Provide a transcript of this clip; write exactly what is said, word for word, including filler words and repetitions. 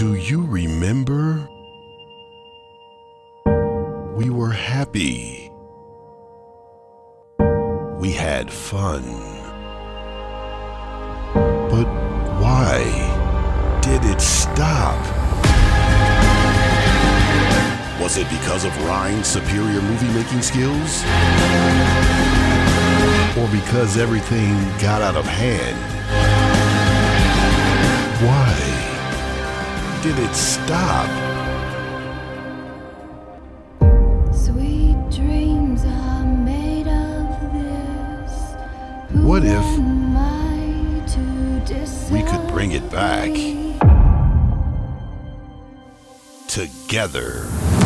Do you remember? We were happy. We had fun. But why did it stop? Was it because of Ryan's superior movie-making skills? Or because everything got out of hand? Why did it stop? Sweet dreams are made of this. Who What if am I to we could bring it back disagree? together?